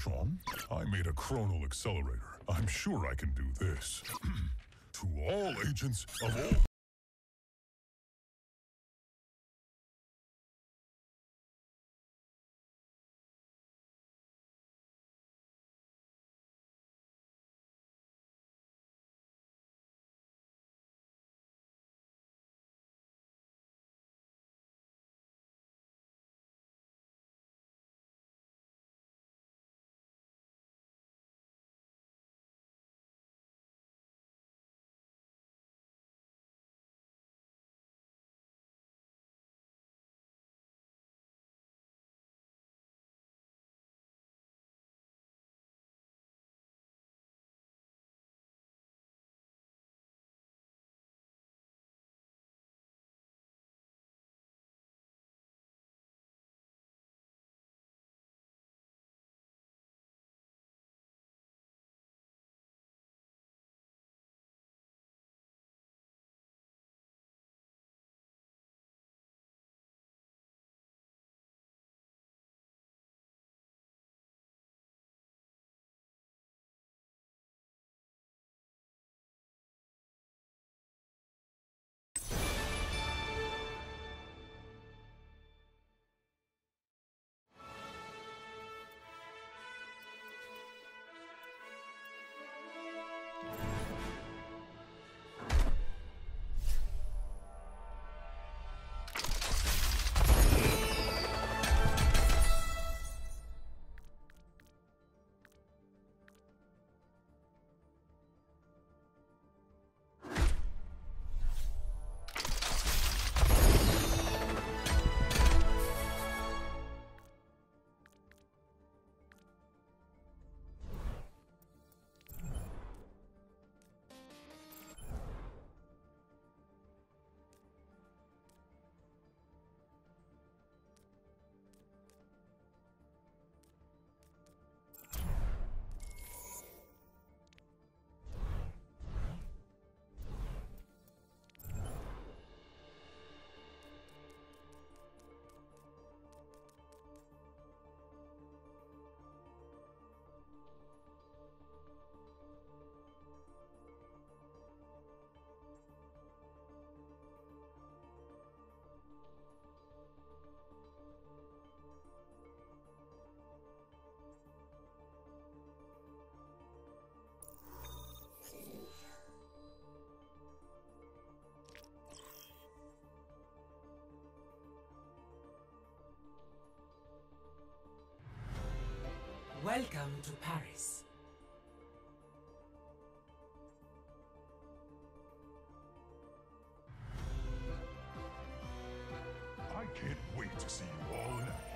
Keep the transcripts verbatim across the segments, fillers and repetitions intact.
Sean. I made a chronal accelerator. I'm sure I can do this. To all agents of all... Welcome to Paris. I can't wait to see you all in action.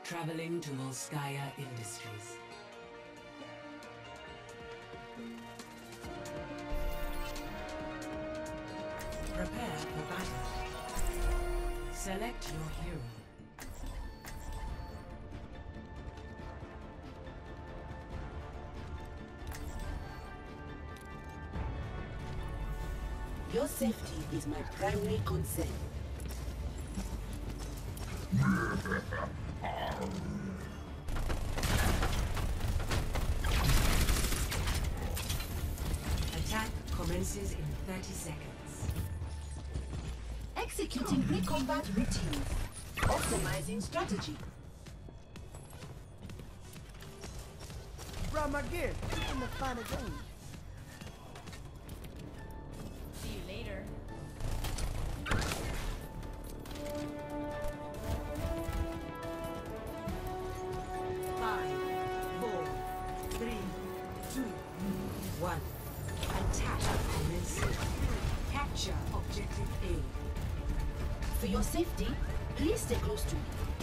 Traveling to Volskaya Industries. Prepare for battle. Select your hero. Your safety is my primary concern. Attack commences in thirty seconds. Executing pre-combat routines. Optimizing strategy. Brought my gear. I'm the final game. See you later. Five, four, three, two, one. Attack commences. Capture objective A. For your safety, please stay close to me.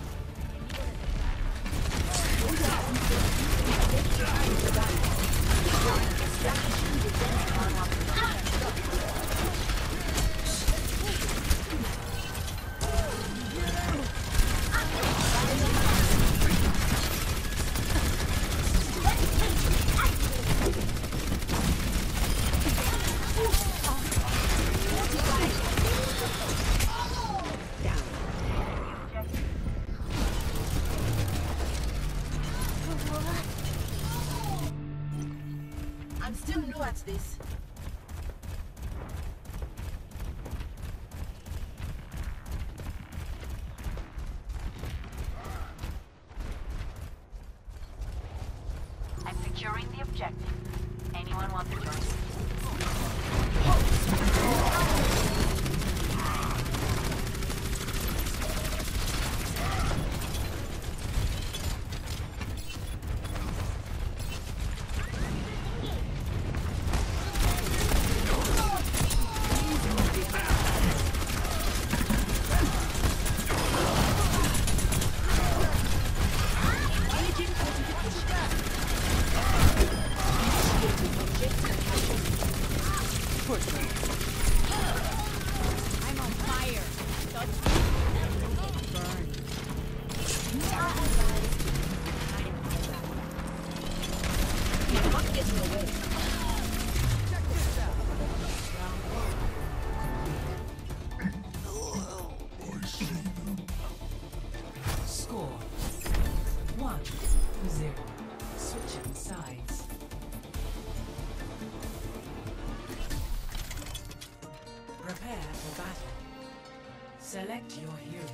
I'm still new at this. I'm securing the objective. Anyone want to join? I'm on fire. Touch me. Burn. You're not getting away. Check this out. Score one zero. Switching sides. Prepare for battle. Select your hero.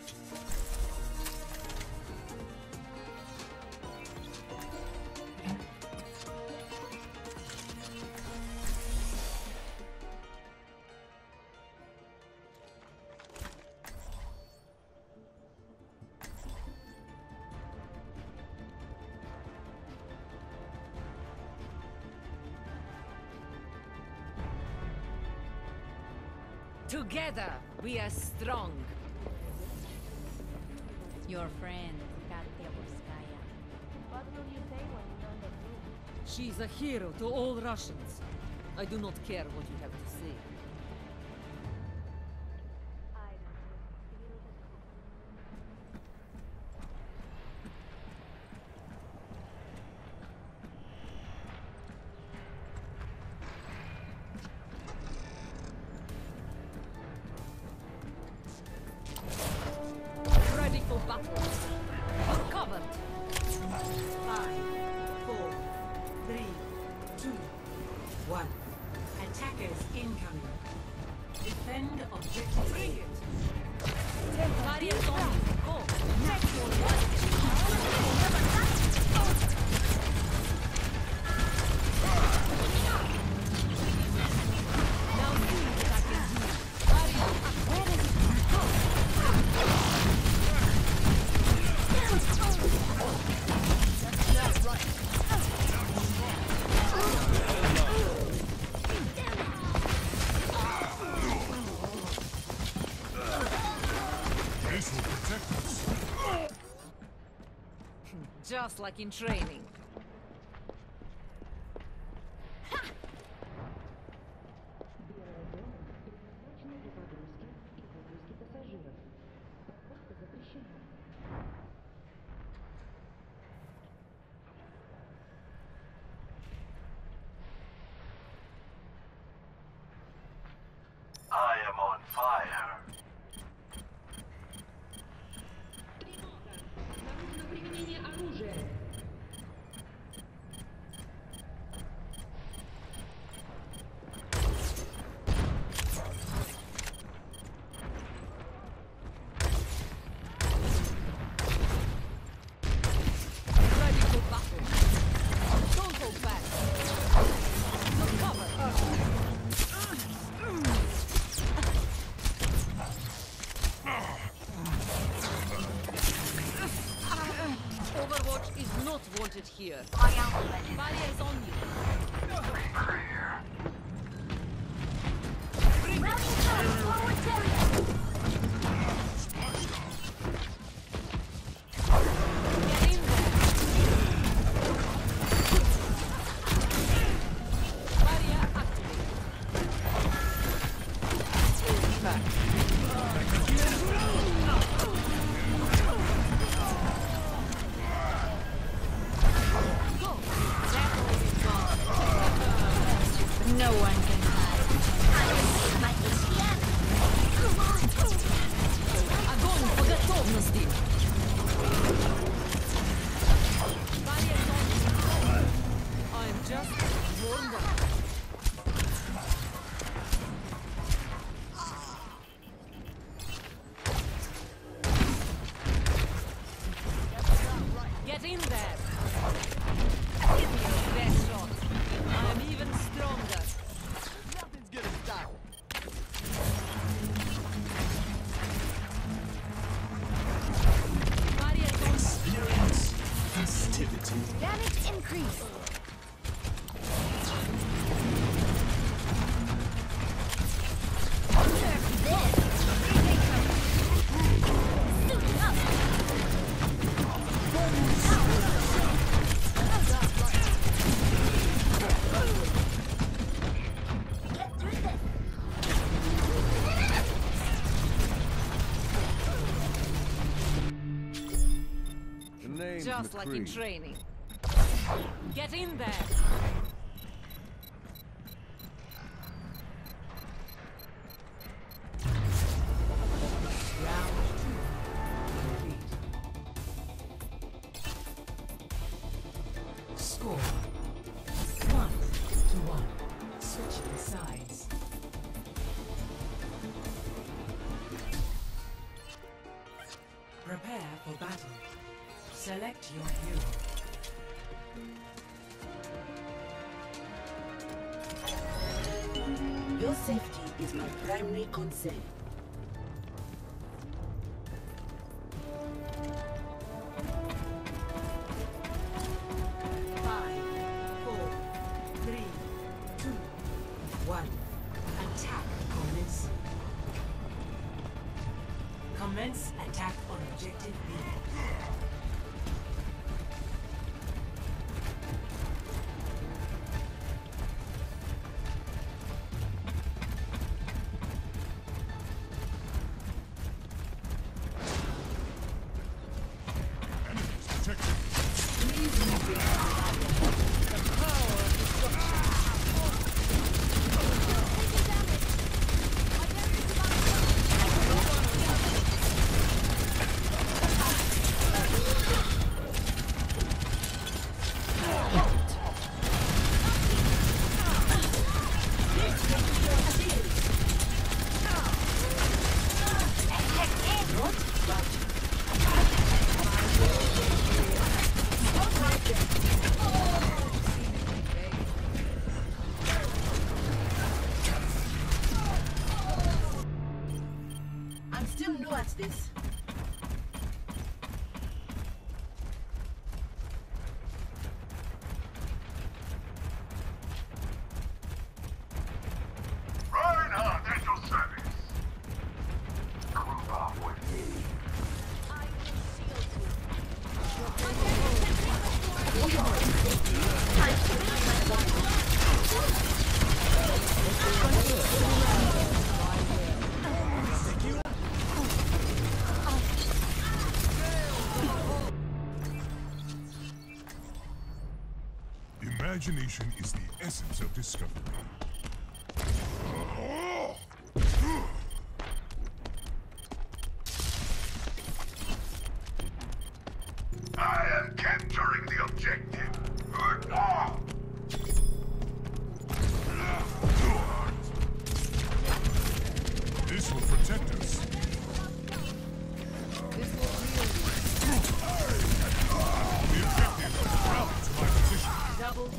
Together, we are strong. Your friend, Katya Borskaya. What will you say when you learn the truth? She's a hero to all Russians. I do not care what you have to say. I don't know. Ready for battle. We're covered. Five, four, three, two, one. Attackers incoming. Defend objective A. Barriers on. Go. Check your Now see what I can do. Barrier. That's right. Just like in training. I am on fire. Ready for battle. Don't hold back. Look cover. Overwatch is not wanted here. Barrier is on you. Get in there. Barrier activated. No one can hide. Огонь по готовности! Barrier is on. I'm just warmed up. Get in there! Give me your best shot. I am even stronger. Nothing's gonna stop. Barrier is on. Experience festivity. Damage increase. Just like in training. Get in there! Round two. Complete. Score. One to one. Switching sides. Prepare for battle. Select your hero. Your safety is my primary concern. Five, four, three, two, one. Attack commence. Commence attack on objective B. I'm still new at this. Reinhardt at your service. Group up with me. Enemy Imagination is the essence of discovery. I am capturing the objective. This will protect us. This will really The objective is rally to my position. double.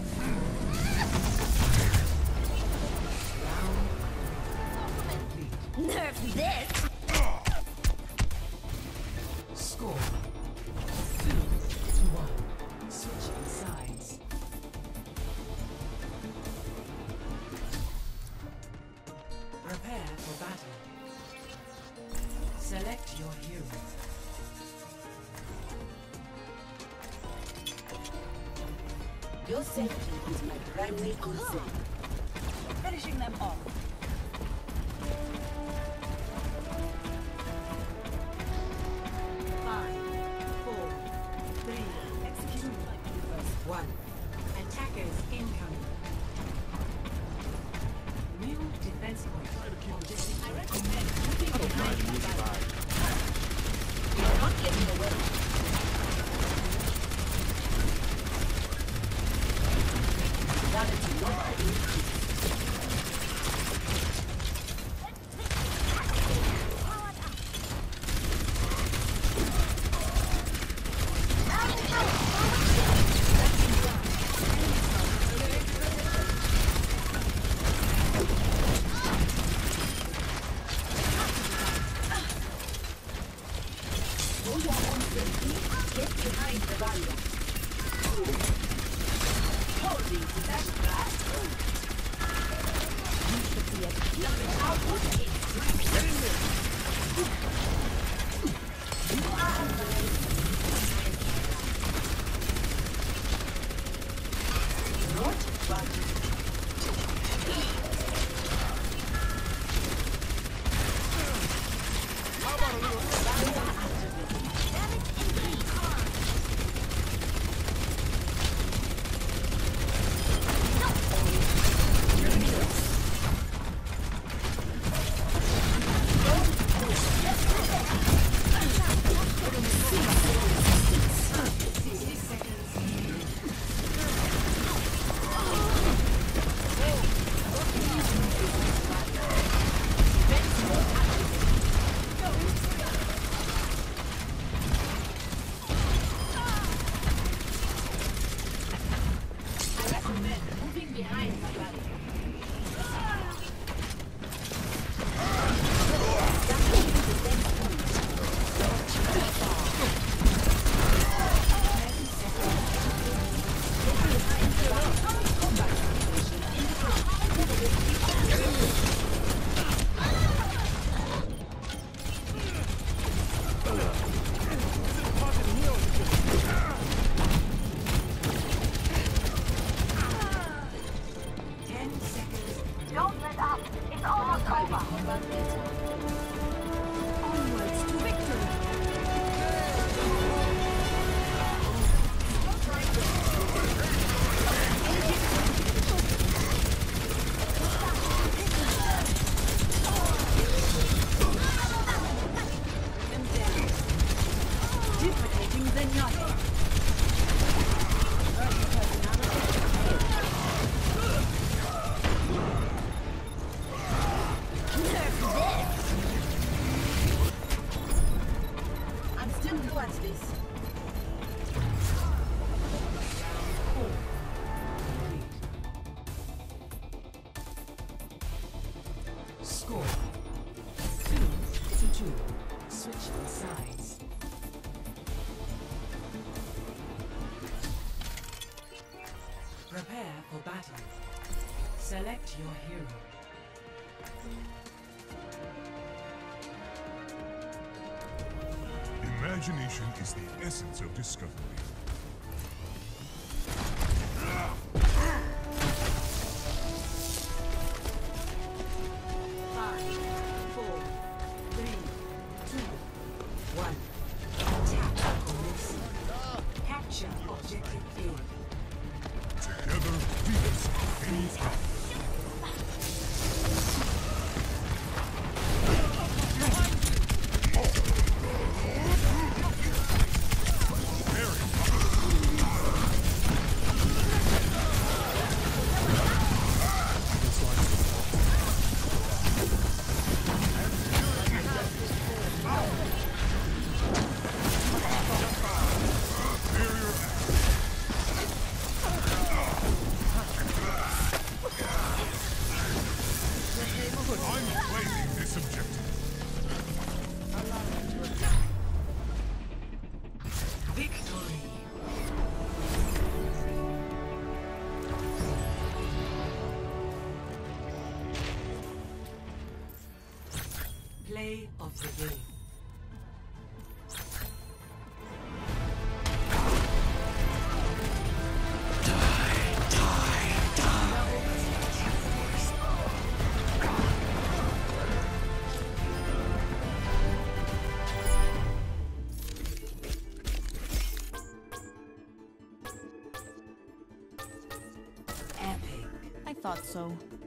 Nerf this! Score two to one. Switching sides. Prepare for battle. Select your hero. Your safety is my primary concern. Finishing them off. Five, four, three, execute. One. Attackers incoming. New defense point. Objective I recommend moving behind the battle. You're not getting away. Reality not increased. Get behind the barrier. Holding to that glass. You should be a nothing output is. Get in there. You are not budging. How about a little Barrier activated. Damage increase. I recommend moving behind the barrier. ten seconds. Don't let up. It's almost over. Onwards to victory. Duplicating the nothing. I'm still new at this. Four. Complete. Score two to two. Switching sides. Prepare for battle. Select your hero. Imagination is the essence of discovery. Five, four, three, two, one. Attack commencing. Capture objective A. Together Play of the game. I thought so.